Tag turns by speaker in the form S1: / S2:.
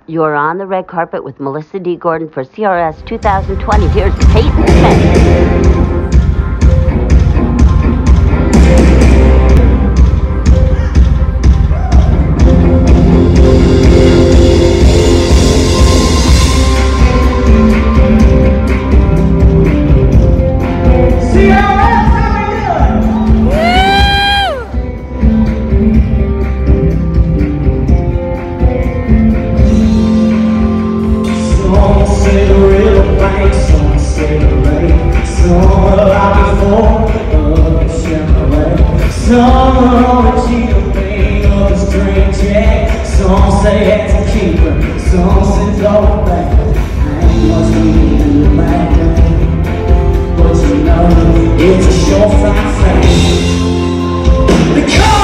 S1: You are on the red carpet with Melissa D. Gordon for CRS 2020. Here's Peyton Smith.
S2: Some say it's a keeper, some say go back. I ain't much need to back down, but you know it's a sure fine thing.